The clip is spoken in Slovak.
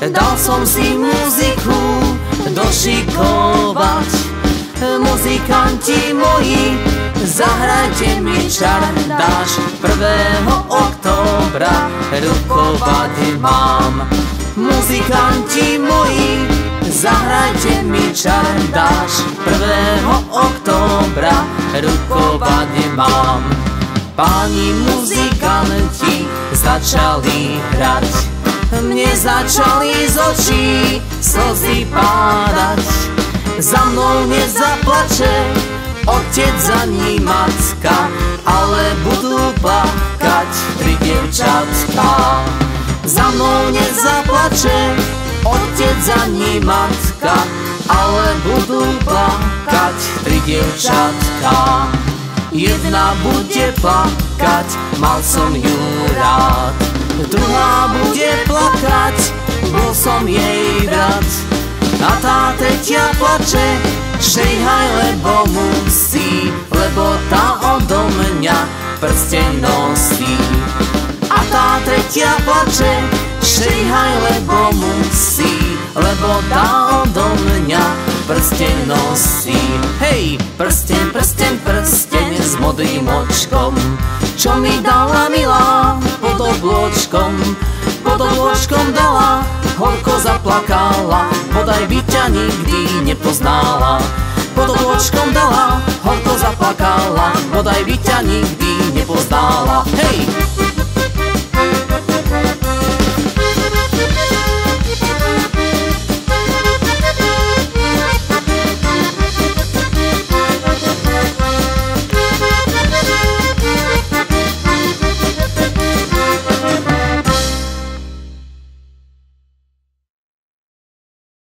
dal som si muziku došikovať. Muzikanti moji, zahrajte mi čardáš, 1. októbra rukovať mám. Muzikanti moji, zahrajte mi čardáš, 1. októbra rukovať mám. Páni muzikanti začali hrať, mne začali z očí slzy pádať. Za mnou nezaplače otec ani macka, ale budú plakať 3 dievčatka. Za mnou nezaplače otec ani macka, ale budú plakať 3 dievčatka. Jedna bude plakať, mal som ju rád. Druhá bude plakať, bol som jej brat. A tá tretia plače, šejhaj, lebo musí, lebo tá odo mňa prsteň nosí. A tá tretia plače, šejhaj, lebo musí, lebo tá odo mňa prsteň nosí. Hej, prsteň, prsteň, prsteň s modrým očkom, čo mi dala milá pod oblôčkom. Pod oblôčkom dala, horko zaplakala, bodaj by ťa nikdy nepoznala. Pod oblôčkom dala, horko zaplakala, bodaj by ťa nikdy